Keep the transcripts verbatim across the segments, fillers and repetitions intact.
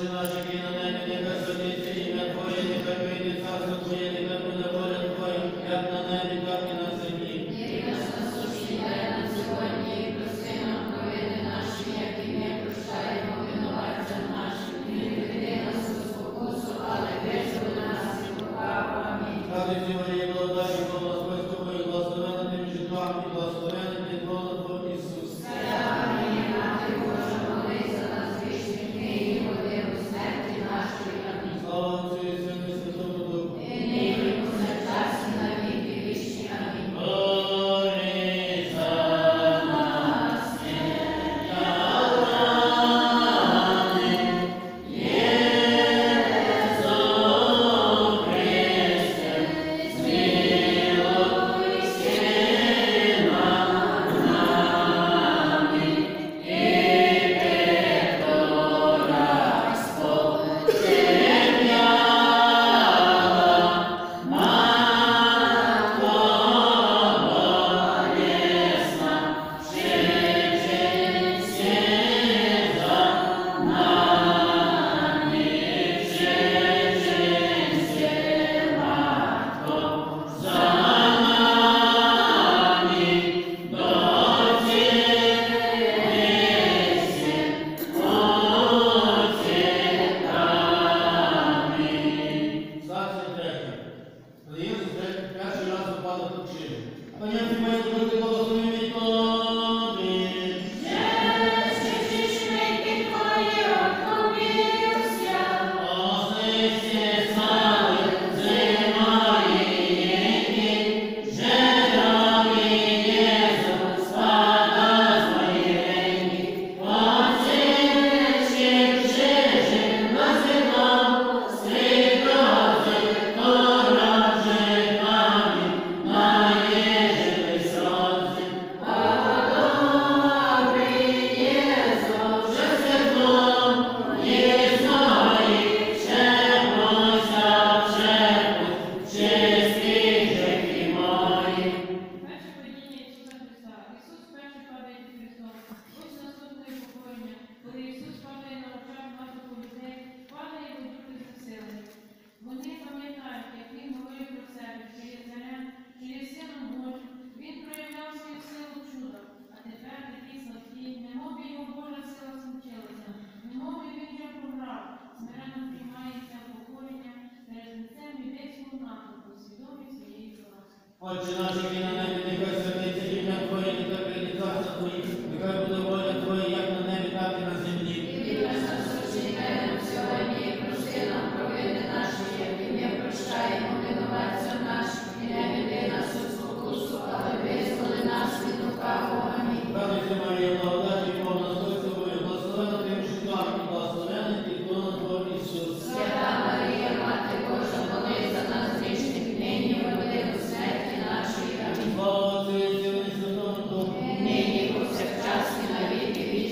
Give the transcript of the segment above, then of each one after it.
Отче наш, який на небі, нехай святиться ім'я Твоє, нехай прийде царство Твоє, нехай буде воля Твоя, як на небі, так і на землі. Хліб наш насущний дай нам сьогодні, і прости нам провини наші, як і ми прощаємо винуватцям нашим, і не веди нас у спокусу, але визволи нас від лукавого. Амінь. Радуйся, Марія, благодаті повна, Господь з тобою, благословена ти між жінками, і благословений плід Твого Ісус. Свята Марія, Мати Божа, молись за нас грішних, нині і в годину смерті нашої. Амінь. Слава Отцю і Сину і Святому Духу. Нині і повсякчас і на віки вічні.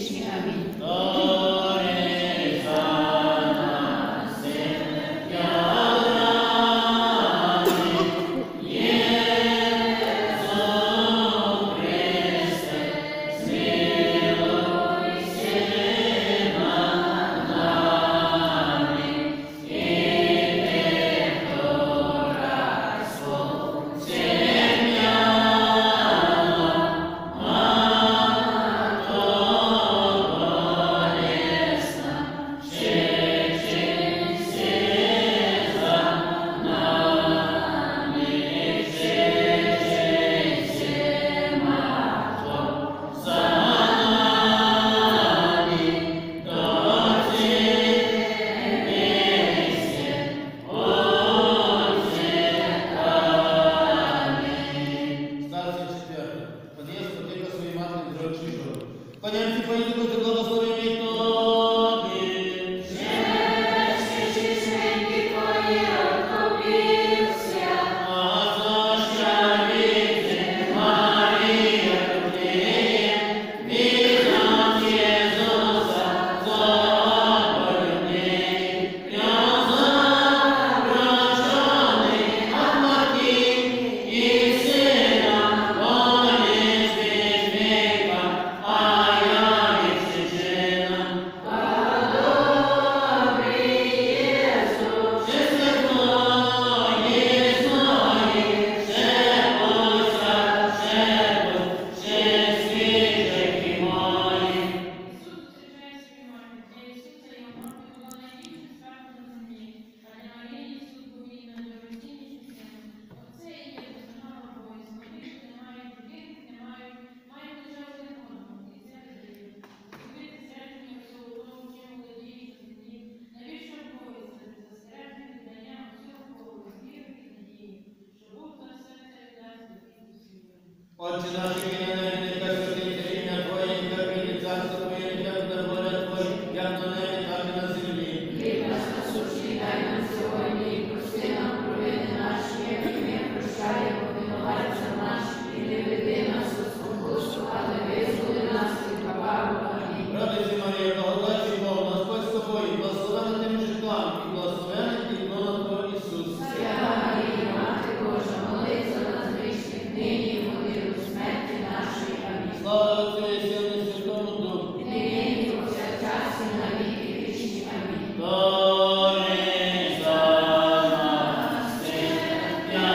Отче наш, який на небі, нехай святиться ім'я Твоє, нехай прийде царство Твоє, нехай буде воля Твоя, як на небі, так і на землі. Хліб наш насущний дай нам сьогодні, і прости нам провини наші, як і ми прощаємо винуватцям нашим, і не веди нас у спокусу, але визволи нас від лукавого. Амінь. Радуйся, Марія, благодаті Бога, Господь з тобою, благословена ти між жінками, і благословений плід Твого Ісус. Свята Марія, Мати Божа, молись за нас грішних, нині і в годину смерті нашої. Амінь. Слава Отцю і Сину і Святому Духу. І нині і повсякчас і на віки вічні. Амінь. Борися нас, святя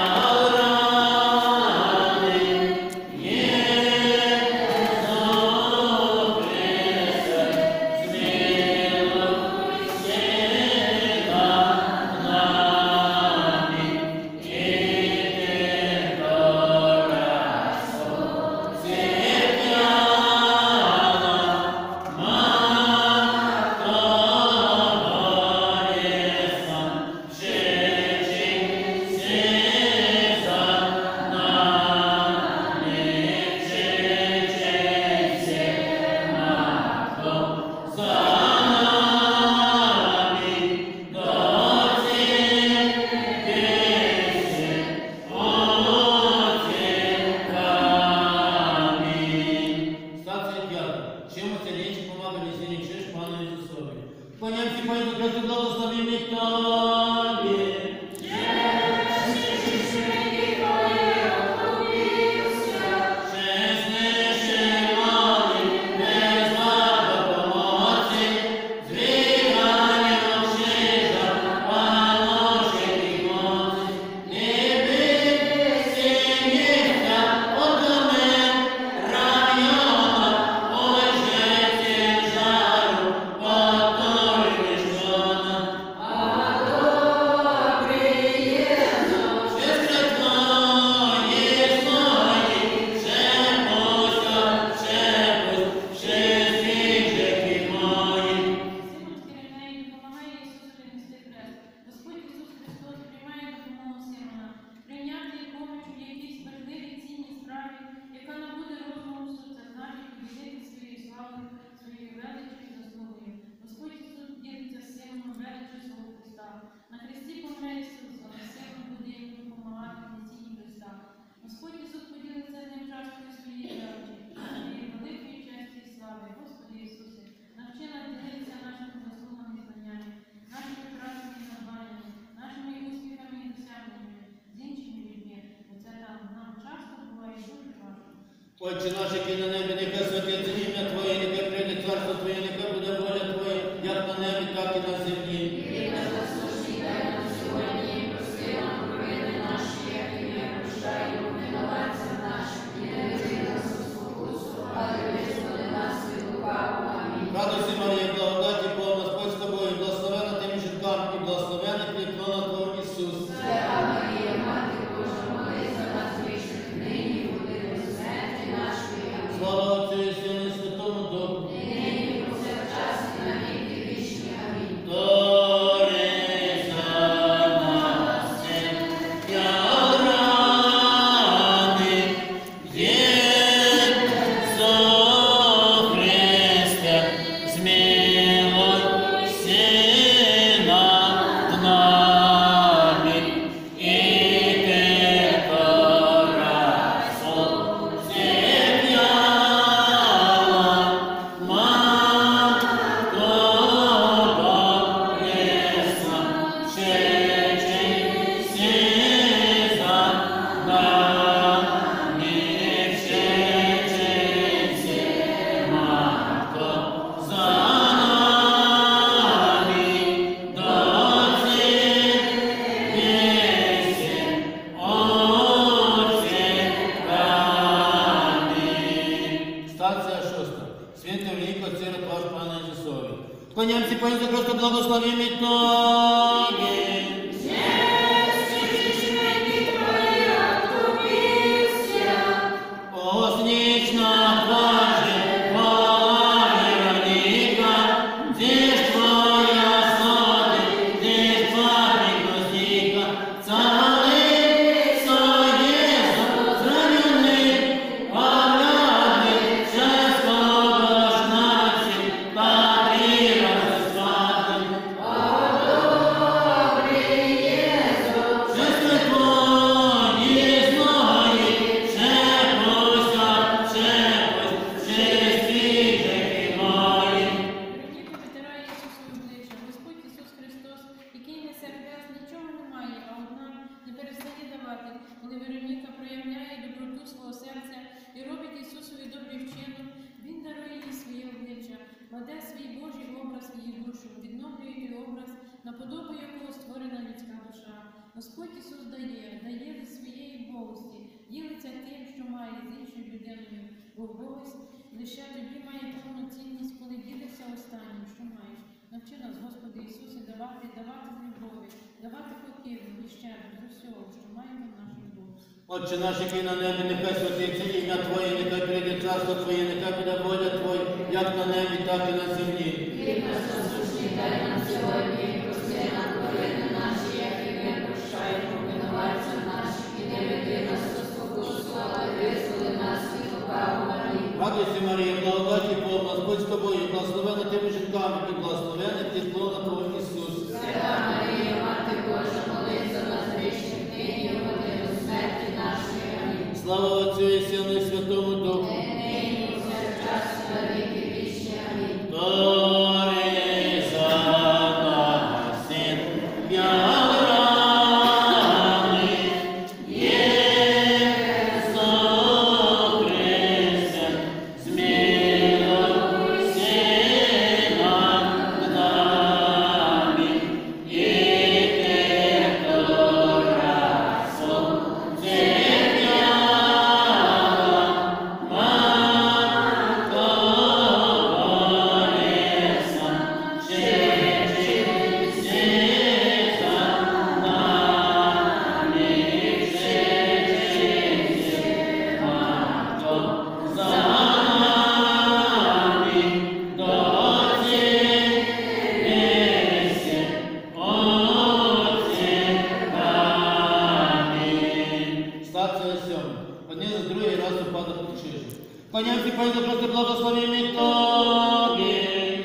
ради, Єсу Христе, змилуйся над нами, і ти Стація п'ята. Чимося річ помагали сині криш Пану Ісусові. Понямці Пані Христу благословені Тобі. Чесніше мали, без слава помоці, звіганням шижа, паноші і моці. Не бийся ніхта, отомен, района, ой жеці жару, потори вишона. Сестри твої, свої, шепося, шепось, ще свіжики мої. Синочки Ренеї, допомагає Ісусові нести хрест. Господь Ісус Христос приймає допомогу Симона, прийняти і поміч у якійсь важливій цінній справі, яка набуде розуму серця, значить побідити своєю славою, своєю величчю і заслугою. Господь Ісус ділиться з Симоном величчю свого Христа. На хресті помре Ісус, але Симон буде йому допомагати в несінні Христа. Господь Ісус поділиться з ним часткою своєї величі, своєї великої честі і слави. Господи Ісусе, навчи нас ділитися нашими заслугами і знаннями, нашими працями і надбаннями, нашими успіхами і досягненнями з іншими людьми, бо це нам, нам часто буває дуже важко. Отче наш, який на небі, нехай святиться ім'я Твоє, нехай прийде царство Твоє, нехай буде воля Твоя, як на небі, так і на землі. Хліб наш насущний дай нам сьогодні, і прости нам провини наші, як і ми прощаємо винуватцям нашим, і не веди нас у спокусу, але визволи нас від лукавого. Амінь. Радуйся, Марія, благодаті Бога, Господь з тобою, благословена ти між жінками, і благословений плід Твого Ісус. Свята Марія, Мати Божа, молись за нас грішних, нині і в годину смерті нашої. Амінь. Слава Отцю і Сину і Святому Духу. І нині і повсякчас і на віки вічні. Амінь. Борися нас, святя ради, Єсу Христе, змилуйся над нами, і ти пораз зіп'яла, Матко Богесна, вчечися за нами, вчечися, Матко, за нами, доці єси, Отче правий. Станція шоста. Святе велико церква ваш Пана Ісусові. Клонямся, Пані за Христа, благословімі Тобі. Оснічна Боже, хвала Вероніка, здесь Твоя слава, здесь Твоя Костика, цариця Єса, зранений говорить Ісусові добрий вчинок, Він дарує їй своє обличчя, кладе свій Божий образ в її душу, відновлює той образ, на подобу якого створена людська душа. Господь Ісус дає, дає зі своєї Богості, ділиться тим, що має з іншою людиною, бо Богость лише тоді має повну цінність, коли ділишся останнім, що маєш. Навчи нас, Господи Ісусе, давати, давати з любові, давати покірно і щедро з усього, що маємо в нашій Богу. Отче наш, який на небі, нехай святиться ім'я Твоє, нехай прийде царство Твоє, нехай буде воля Твоя, як на небі, так і на землі. Хліб наш насущний дай нам сьогодні, і прости нам провини наші, як і ми прощаємо винуватцям нашим, і не веди нас у спокусу, але визволи нас від лукавого. Амінь. Радуйся, Марія, благодаті Бог, Господь з тобою, благословена ти між жінками, і благословений плід Твого Ісус. Свята Марія, Мати Божа, молись за нас грішних, нині і в годину смерті нашої. Амінь. Слава Отцю і Сину і Святому Духу. Нині і повсякчас і на віки вічні. Амінь. Тори за нас, син, в'яли, Єсу Христе, змилуйся над нами, і ти, разом Поняття пойду просто благословенный Тобі.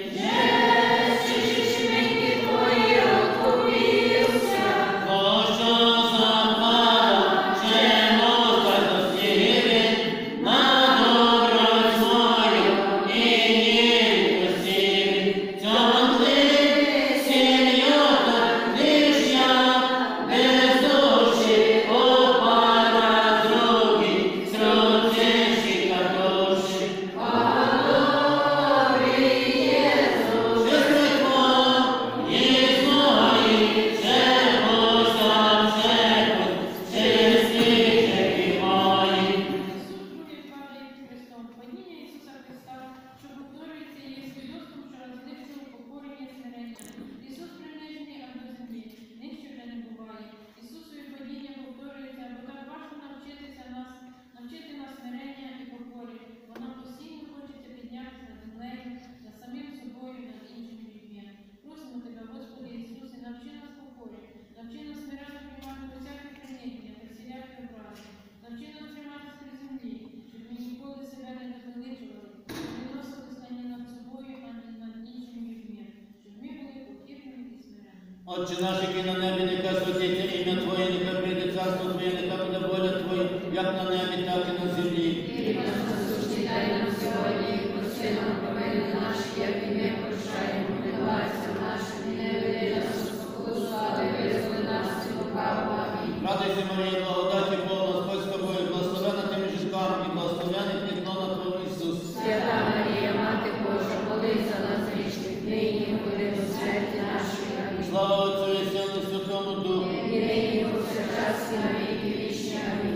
Отче наш, який на небі, нехай святиться ім'я Твоє, нехай прийде царство Твоє, нехай буде воля Твоя, як на небі, так і на землі. Хліб наш насущний дай нам сьогодні, і прости нам провини наші, як і ми прощаємо винуватцям нашим, і не веди нас у спокусу, але визволи нас від лукавого. Амінь. Радуйся, Марія, благодаті Бога, Господь з тобою, благословена ти між жінками, і благословений плід Твого Ісус. Свята Марія, Мати Божа, молись за нас грішних, нині і в годину смерті нашої. Амінь. Слава Отцю і Сину і Святому Духу. І нині і повсякчас і на віки вічні. Амінь.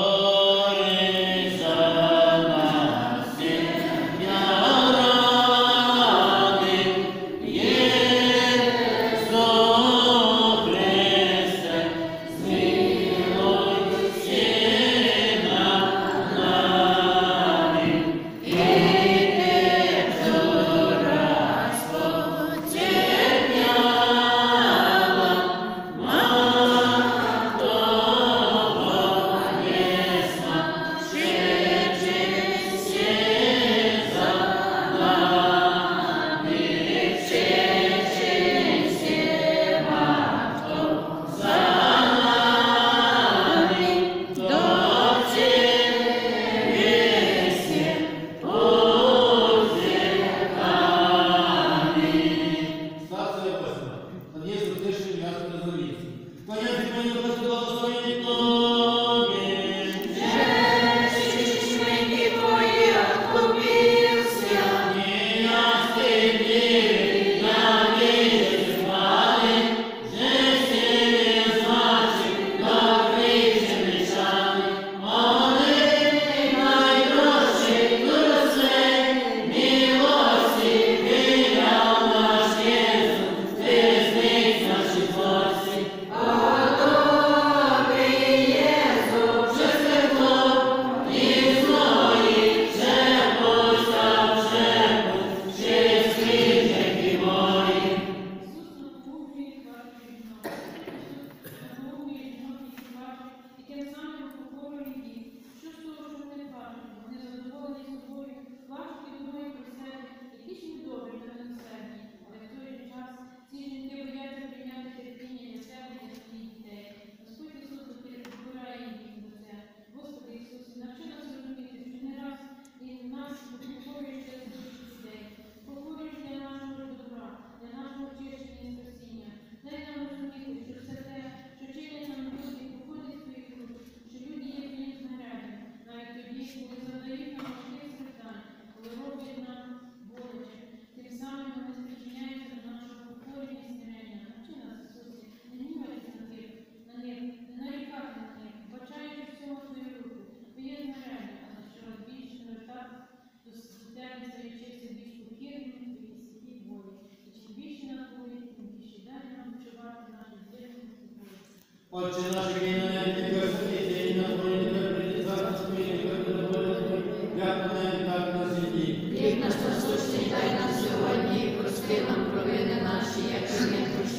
Тори за нас, син, в'яли, Єсу Христе, змилуйся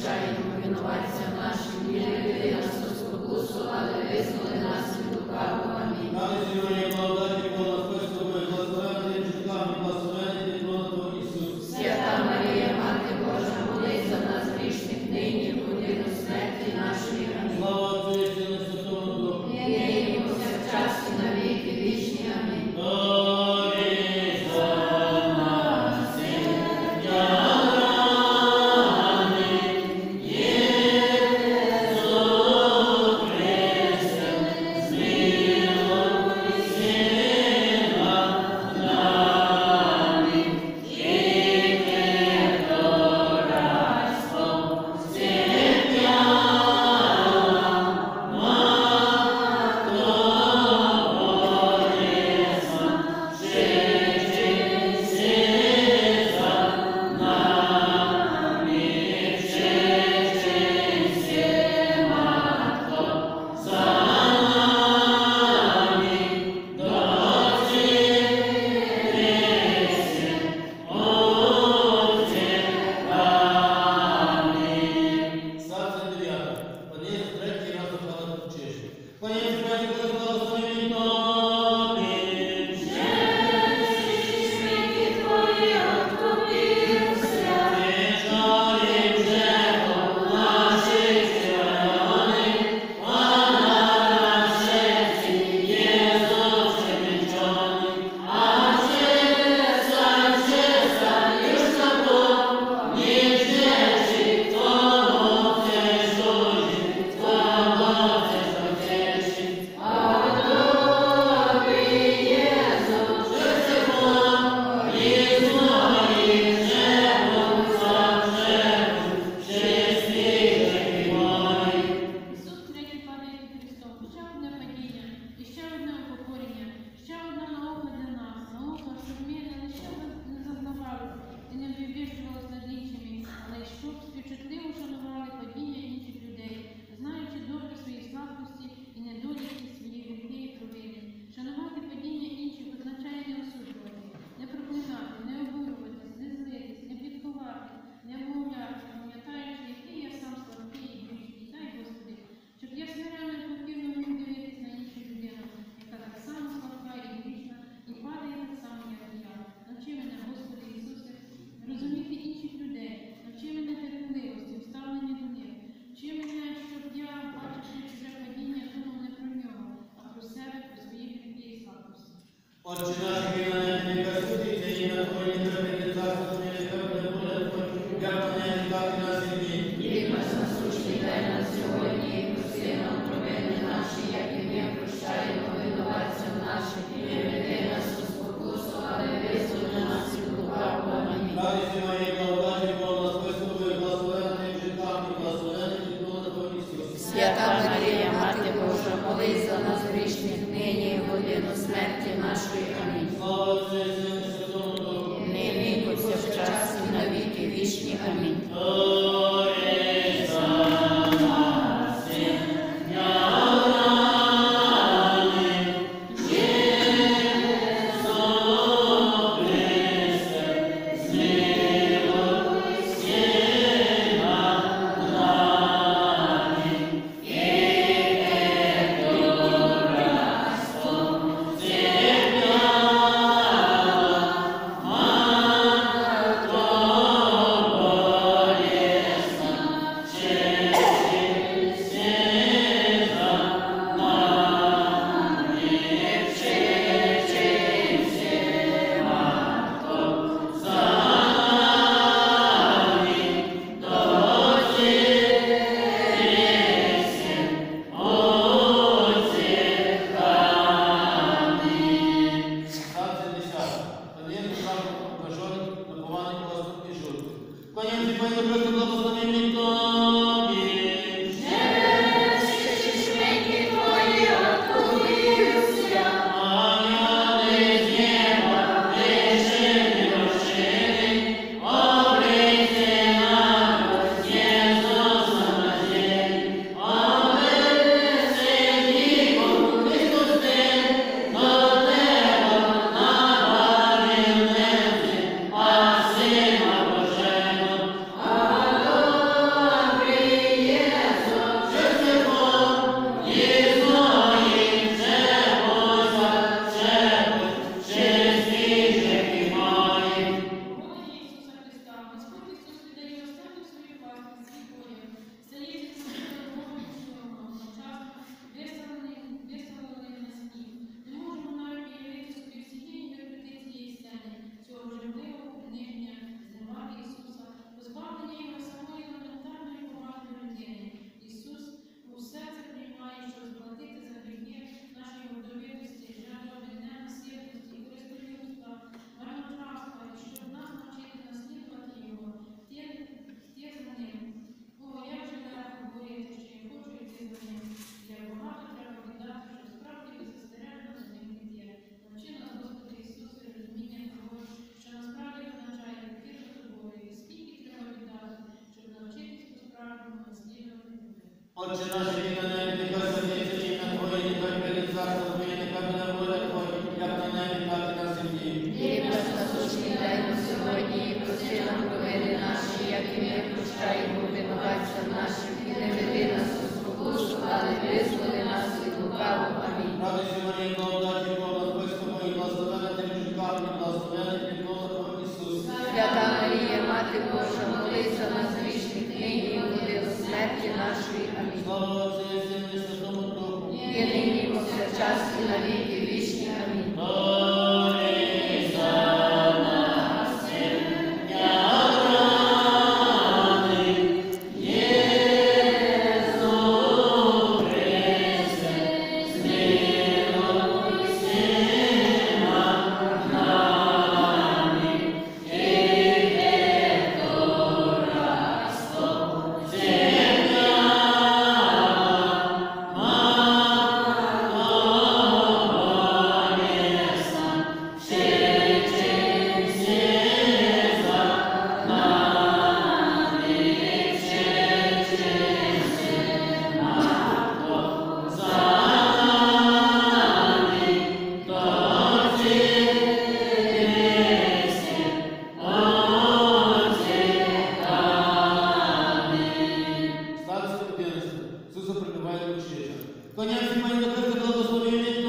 прощаємо винуватцям нашим, і не веди нас у спокусу, але визволи нас від лукавого. Амінь. Радуйся, Марія, благодаті повна, Господь з тобою, благословенна ти між жінками, благословенний ти плод Твій Ісус. Свята Марія, Мати Божа, молись за нас грішних нині, в годину смерті нашої. Амінь. Слава Отцю і Сину і Святому Духу. Нині і повсякчас і на віки вічні. Амінь. Стався дев'ята. Подивись, третій раз запала почиш. Поняття справді буде благословенний тобі. Ісус третій падає під Христом. Ще одне падіння, і ще одне упокорення, ще одна наука для нас. Наука, щоб ми не лише не зазнавали і не вивищувалися над іншими, але й щоб співчутливо шанували падіння інших людей, знаючи добре свої слабкості і недоліки, свої гріхи і провини. Шанувати падіння інших означає не осуджувати, не проклинати, не обурюватись, не злитись, не пліткувати, не вмовляти, пам'ятаючи, який я сам слабкий і грішний. Дай Господи, щоб я смиренно і покірно міг дивитись на іншу людину, яка так само слабка і грішна, і падає так само, як і я. Навчи мене, Господи Ісусе, розуміти інших людей, навчи мене терпеливості, вставлення до них. Вчи мене, щоб я, бачивши чуже падіння, думав не про нього, а про себе, про свої гріхи і слабкості. Отче наш, який на небі, нехай святиться ім'я Твоє, нехай прийде царство Твоє, нехай буде воля Твоя, як на небі, так і на землі. Хліб наш насущний дай нам сьогодні, і прости нам провини наші, як і ми прощаємо винуватцям нашим, і не веди нас у спокусу, але визволи нас від лукавого. Амінь. Радуйся, Марія, благодаті повна, Господь з тобою, благословенна ти між жінками, благословенний ти плод Твій Ісус. Свята Марія, Мати Божа, молись за нас грішних нині і в годину смерті нашої. Амінь. Слава Отцю і Сину і Святому Духу. Нині і повсякчас і на віки вічні. Амінь. Ісус Отче наш, який на небі, нехай святиться ім'я Твоє, нехай прийде царство Твоє, нехай буде воля Твоя, як на небі, так і на землі. Хліб наш насущний дай нам сьогодні, і прости нам провини наші, як і ми прощаємо винуватцям нашим, і не веди нас у спокусу, але визволи нас від лукавого. Амінь. Радуйся, Марія, благодаті Бога, Господь з тобою, благословена ти між жінками, благословений плід Твого Ісус. Свята Марія, Мати Божа, молись за нас грішних, нині і в годину смерті нашої. Амінь. Слава Отцю і Сину і Святому Духу. І нині, і повсякчас, і на віки вічні. Амінь. Молись за нас, сім'я ради, Єсу Христе, змилуй сина нами, і Вікторастом земля Стався подивитися, Ісуса прибуває до вчителя. Коня всі мої нехай благословені тобі.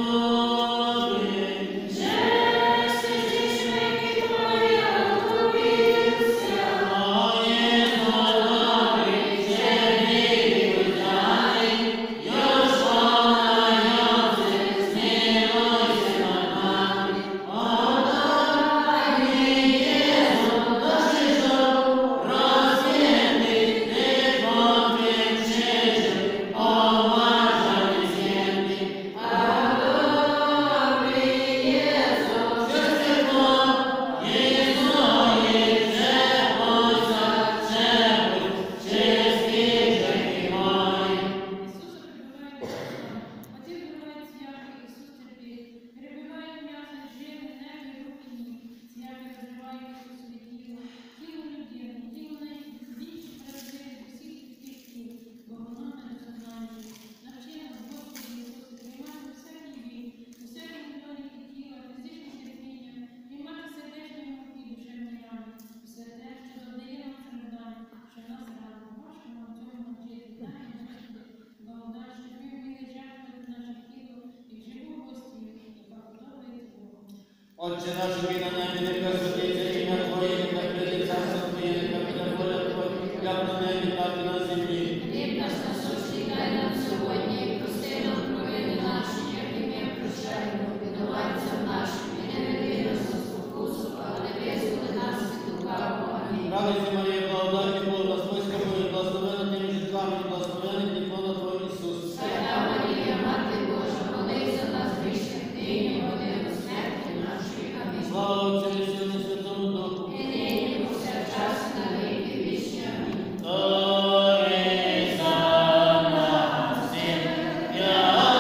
Отче наш, який на небі, нехай святиться ім'я Твоє, нехай прийде царство Твоє, нехай буде воля Твоя, як на небі, так і на землі. Хліб наш насущний дай нам сьогодні, і прости нам провини наші, як і ми прощаємо винуватцям нашим, і не веди нас у спокусу, але визволи нас від лукавого. Амінь. Радуйся, Марія, благодаті Бога, Господь з тобою, благословена ти між жінками, і благословений плід Твого Ісус. Свята Марія, Мати Божа, молись за нас грішних, нині і в годину смерті нашої. Амінь. Слава Отцю і Сину і Святому Духу. І нині, і повсякчас, і на віки вічні. Амінь. Молись за нас, сім'я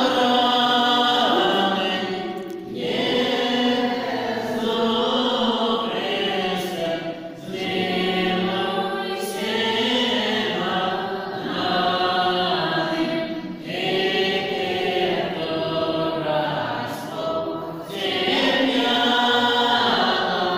ради, Єсу Христе, змилуй сина нами, і Вікторастом земля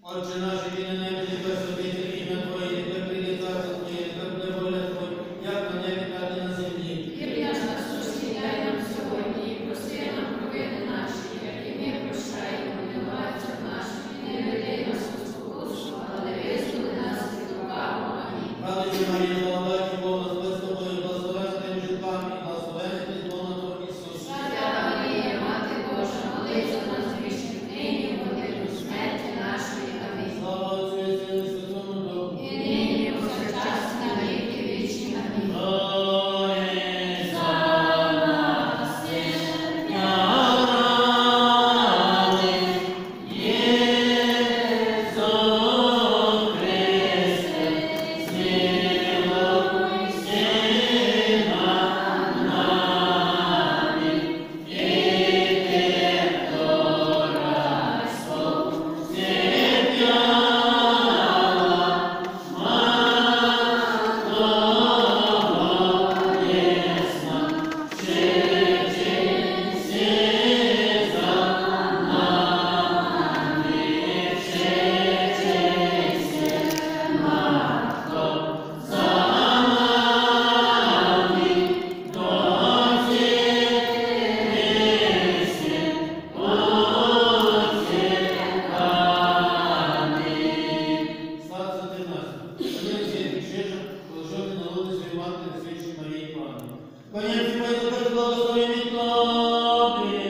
Отче наш, який на небі, нехай святиться ім'я Твоє, нехай прийде царство Твоє, нехай буде воля Твоя, як на небі, так і на землі. Хліб наш насущний дай нам сьогодні, і прости нам провини наші, як і ми прощаємо винуватцям нашим, і не веди нас у спокусу, але визволи нас від лукавого. Амінь. Радуйся, Марія, благодаті Бога, з тобою, благословена ти між жінками, і благословений плід лона Твого Ісус. Свята Марія, Мати Божа, молись за нас грішних, нині і в годину смерті нашої. Амінь. Слава Отцю і Сину і Святому Духу. І нині, і повсякчас, і на віки вічні. Амінь. Старця ти наш, Пані Святий Чижик, положити на луни свої матері, свідчі Марії Пані. Пані Святий, Боже, благословені Тобі.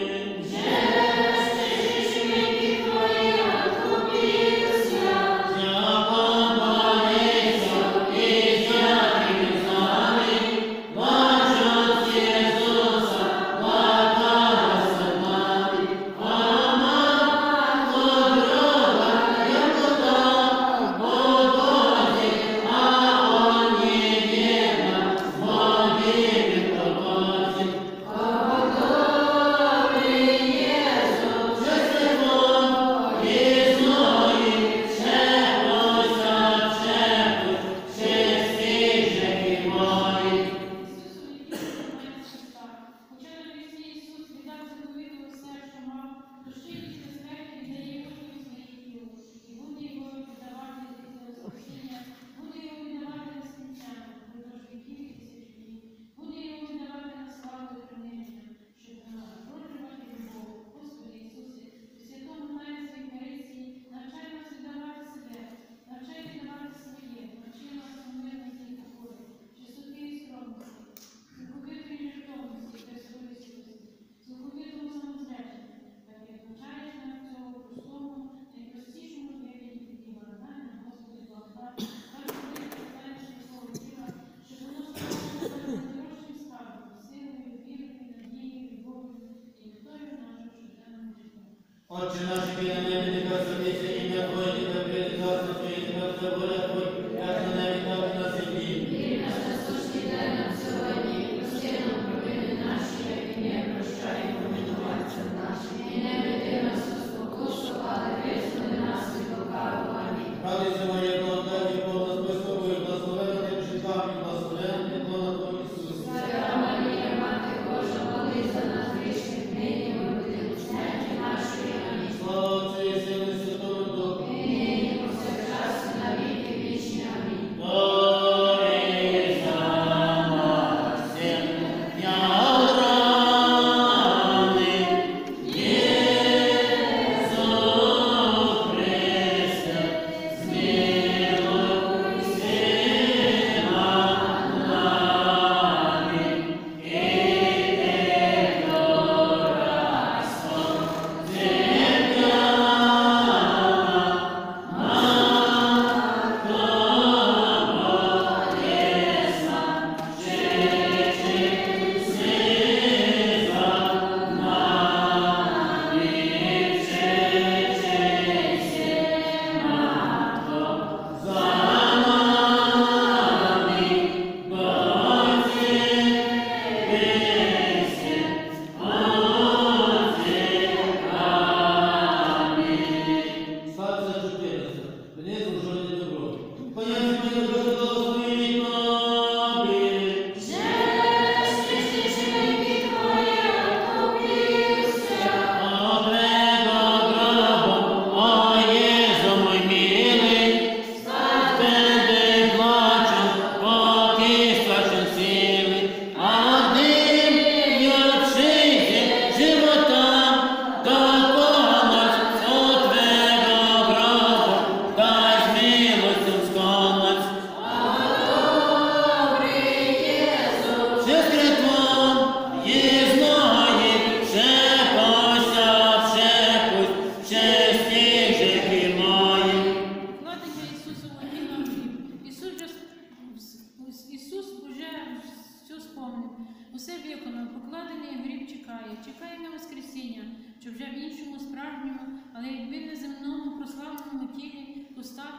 Отче наш, який на небі, нехай святиться ім'я Твоє, нехай прийде царство Твоє, нехай буде воля Твоя, як на небі, так і на землі. Хліб наш насущний дай нам сьогодні, і прости нам провини наші, як і ми прощаємо винуватцям нашим, і не веди нас у спокусу, але визволи нас від лукавого. Амінь. Радуйся, Марія, благодаті Бога, з тобою, благословена ти між жінками, і благословений плід лона Твого Ісус. Свята Марія, Мати Божа, молись за нас грішних, нині і в годину смерті нашої. Амінь. Слава Отцю і Сину і Святому Духу. І нині, і повсякчас, і на віки вічні. Амінь. Амінь.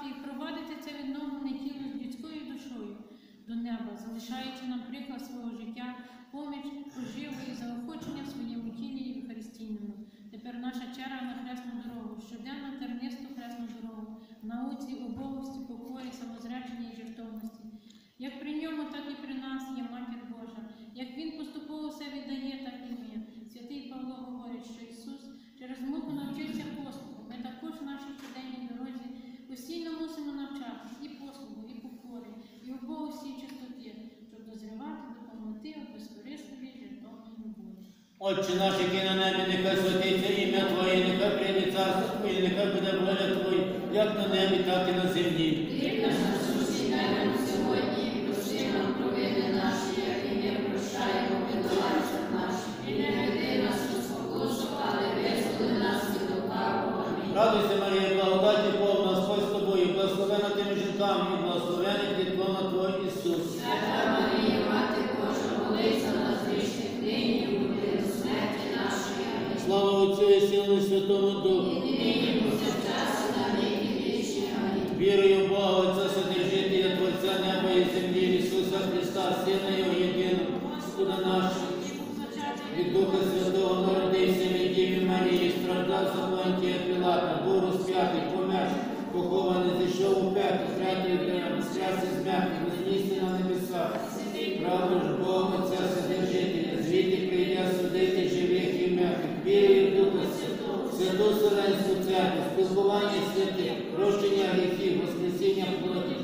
віддавати і провадити це відновлене тіло з людською душою до неба, залишаючи нам приклад свого життя, поміч, поживу і заохочення в своєму тілі Євхаристійному. Тепер наша черга на хресну дорогу, щоденно тернисту хресну дорогу, в науці, убогості, покорі, самозреченні і жертовності. Як при ньому, так і при нас є Матір Божа. Як Він поступово все віддає, так і ми. Святий Павло говорить, що Ісус через муку навчився послугу. Ми також в нашій щоденній дорозі постійно мусимо навчатися і послугу, і покорі, і убогості, і чистоті, щоб дозрівати до повноти у безкорисливій жертовній любові. Отче наш, який на небі, нехай святиться ім'я Твоє, нехай прийде царство Твоє, нехай буде воля Твоя, як на небі, так і на землі. Хліб наш насущний дай нам сьогодні, і прости нам провини наші, як і ми прощаємо винуватцям нашим. І не веди нас у спокусу, але визволи нас від лукавого. Амінь. Радуйся, Марія, благодаті повна, Господь з тобою, благословена тими жінками, і благословений плід Твій Ісус. Свята Марія, Мати Божа, молись за нас грішних нині, і в годину смерті нашої. Амінь. Слава Отцю і Сину і Святому Духу. І нині повсякчас і на віки вічні. Амінь. Вірую в Бога, Отця Вседержителя, Творця неба і землі, Ісуса Христа, Сина Його єдиного, Господа нашого, від Духа Святого народився від Діви Марії, страждав за Понтія Пілата, був розп'ятий, помер, похований, зійшов у пекло, третій день, воскрес із мертвих, вознісся на небеса. Правду ж Бога, Отця Вседержителя, звідти прийде судити живих і мертвих. Вірую в Духа Святого, Святу Вселенську Церкву, спілкування святих, прощення гріхів, воскресіння плоті.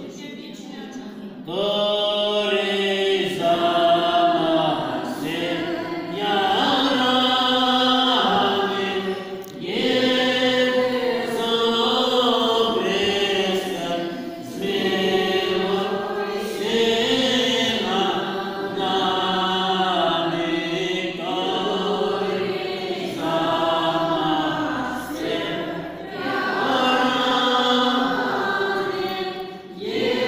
Тори за нас, ярами, Єзу Христе, змилуй Сина нами, тори за нас, ярами,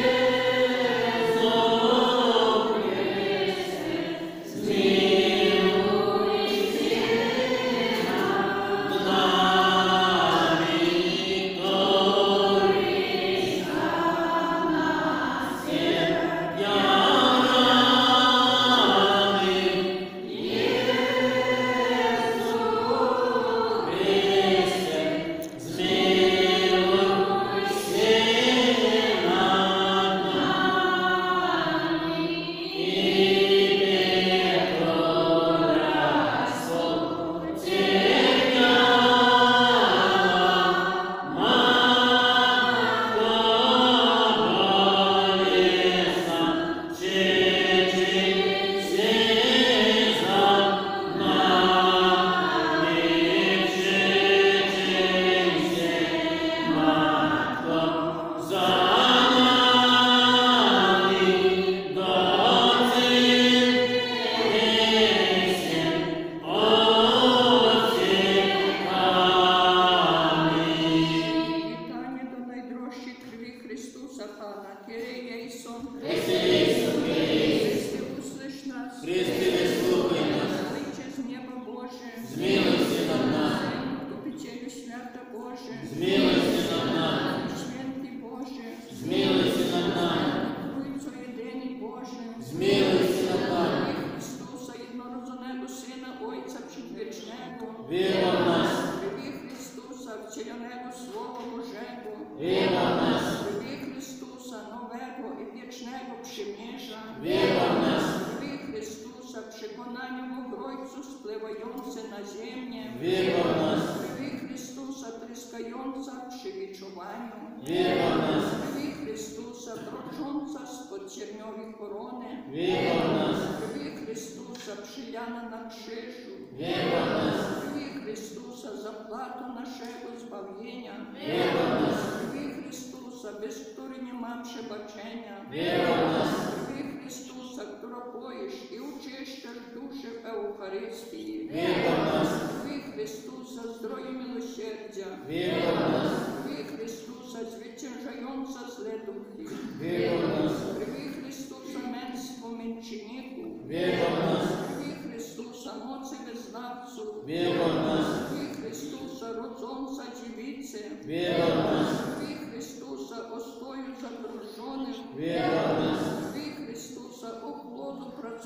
Віра в нас. Привій Христуса, вчеленого Слова Божего. Віра в нас. Привій Христуса, нового і вічного przymierza. Віра в нас. Привій Христуsa, przekonaniu Ojcu spływające na ziemię. Wierzę w nas. Привій Христуса, tryskająca przy wiczuwaniu. Wierzę w nas. Привій Христуса, drożąca spod cierniowej korony. Wierzę w nas. Привій Христуса, przyjana na krzyżu. Wierzę w nas. Привій Христуса, zapłatą naszego zbawienia. Wierzę w nas. Привій Христуса, bez której nie ma przebaczenia. Wierzę w nas. Привій Христуса, którą poisz i uczyszczasz duszę w Eucharystii. Wierzę w nas. Привій Христуса, zdroju miłosierdzia. Wierzę w nas. Привій Христуса, zwyciężająca złe duchy. Wierzę w nas. Привій Христуса, męstwo męczenników. Wierzę w nas. Привій Христуса, mocy wyznawców. Wierzę w nas. Привій Христуса, rodząca dziewicy. Wierzę w nas. Привій Христуса,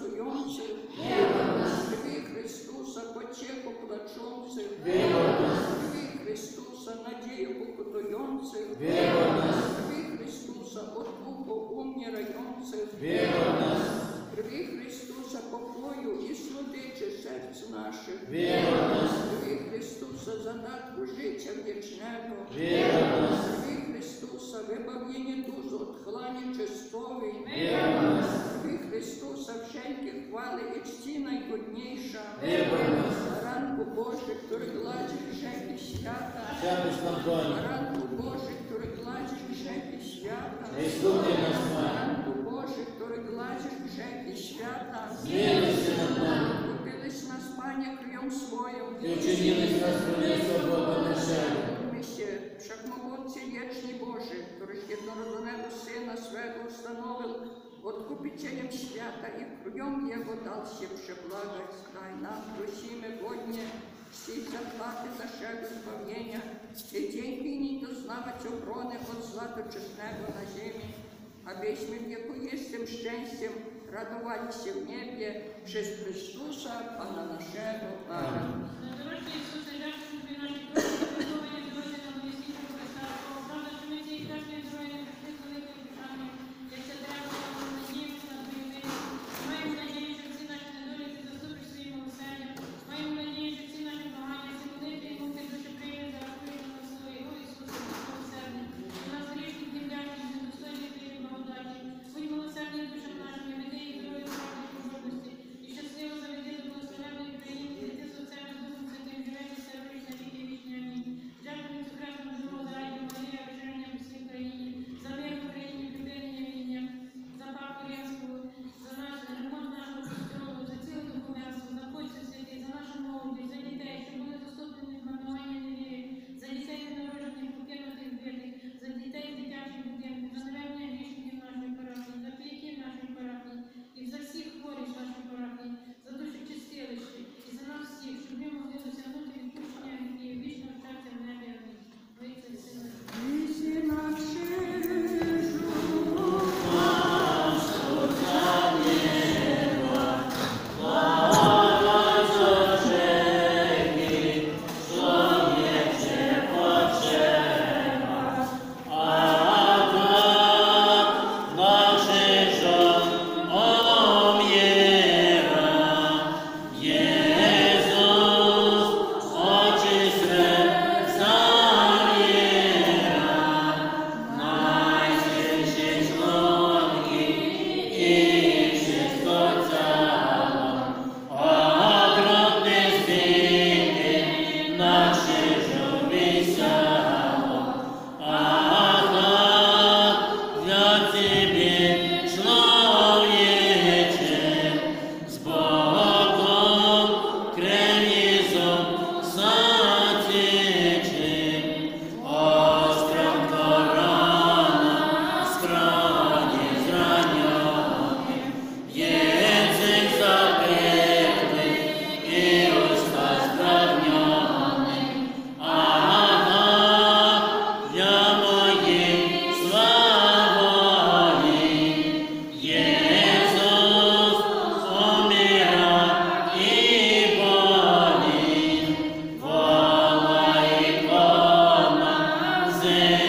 працюючих, живи Христуса, почеку плачучих, живи Христуса, надію покутуючих, живи Христуса, отпуку умираючих, живи Христуса, покою і слудиче серць наших, живи Христуса, задатку життя вічного, живи Христуса, вибавлення душ от хлані чистовий, живи Христуса, всяких хвали і чті найгодніша, ранку Божий, который гладить грехи свята, ранку Божий, который гладить грехи свята, ранку Божий, который гладить грехи свята, купились нас, Паня, крем своїм, Мище, всякомогутці вічний Боже, который єднородного Сина Свого установил откупителем свята и кругом Его дал все благость, дай нам, просим и годне, всі заплати за шею збавлення, і деньги не дознавать оборони от златочесного на землі, аби ми вікуєстим щастям радувалися в небі, через Христуса, Пана нашого. Амінь. Amen.